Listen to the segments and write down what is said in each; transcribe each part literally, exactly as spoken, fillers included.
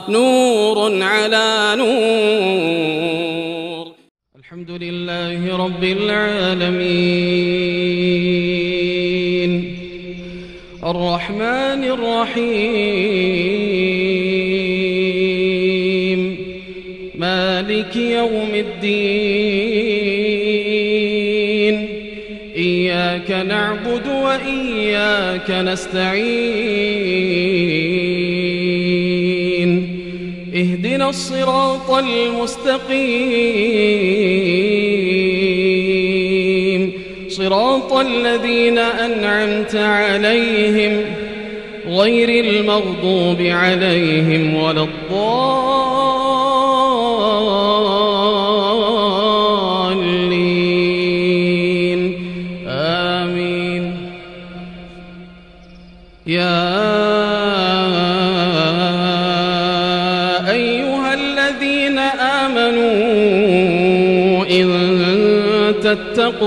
نور على نور. الحمد لله رب العالمين الرحمن الرحيم مالك يوم الدين إياك نعبد وإياك نستعين اهدنا الصراط المستقيم صراط الذين أنعمت عليهم غير المغضوب عليهم ولا الضالين آمين. يا أيها الذين آمنوا إن تتقوا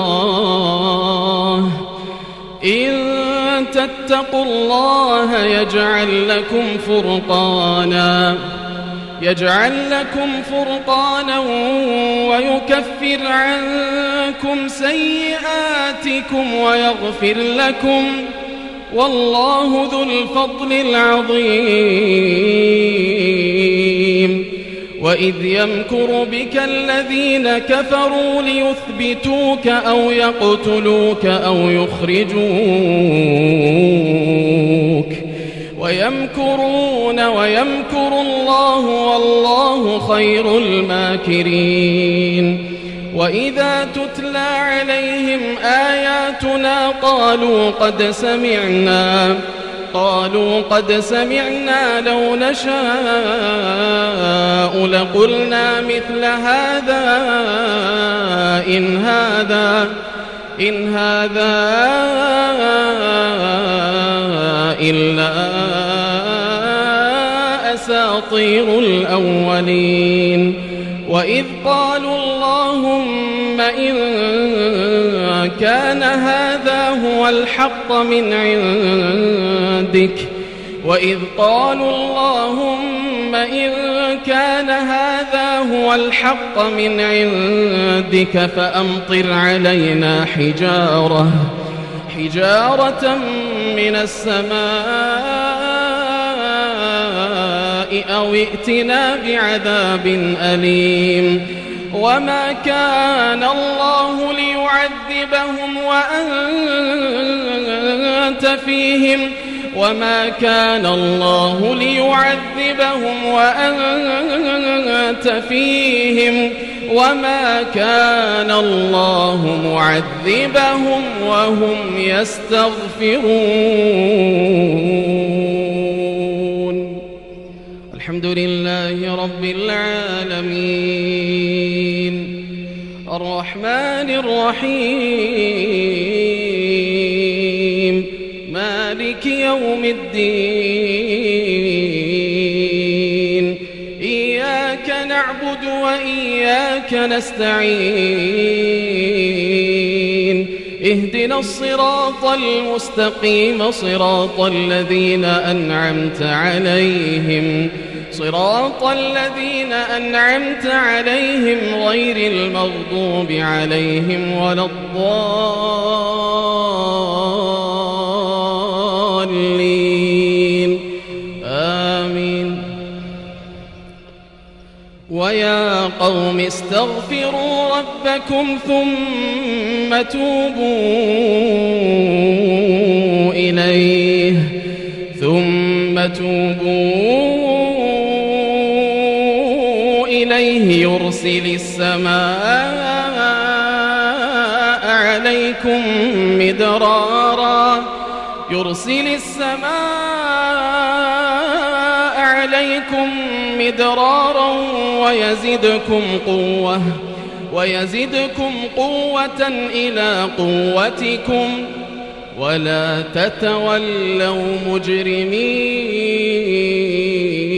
الله إن تتقوا الله يجعل لكم فرقانا يجعل لكم فرقانا ويكفر عنكم سيئاتكم ويغفر لكم والله ذو الفضل العظيم. وإذ يمكر بك الذين كفروا ليثبتوك أو يقتلوك أو يخرجوك ويمكرون ويمكر الله والله خير الماكرين. وإذا تتلى عليهم آياتنا قالوا قد سمعنا قالوا قد سمعنا لو نشاء لقلنا مثل هذا إن هذا إن هذا إلا أساطير الأولين. وإذ قالوا اللهم إن كان هذا هو الحق من عندك وإذ قالوا اللهم إن كان هذا هو الحق من عندك فأمطر علينا حجارة حجارة من السماء أو ائتنا بعذاب أليم. وما كان الله ليعذبهم وأنت فيهم وما كان الله ليعذبهم وأنت فيهم وما كان الله معذبهم وهم يستغفرون. الحمد لله رب العالمين الرحمن الرحيم مالك يوم الدين إياك نعبد وإياك نستعين اهدنا الصراط المستقيم صراط الذين أنعمت عليهم صراط الذين أنعمت عليهم غير المغضوب عليهم ولا الضالين آمين. ويا قوم استغفروا ربكم ثم توبوا إليه ثم توبوا إليه يرسل السماء عليكم مدرارا يرسل السماء عليكم مدرارا ويزدكم قوة ويزدكم قوة إلى قوتكم ولا تتولوا مجرمين.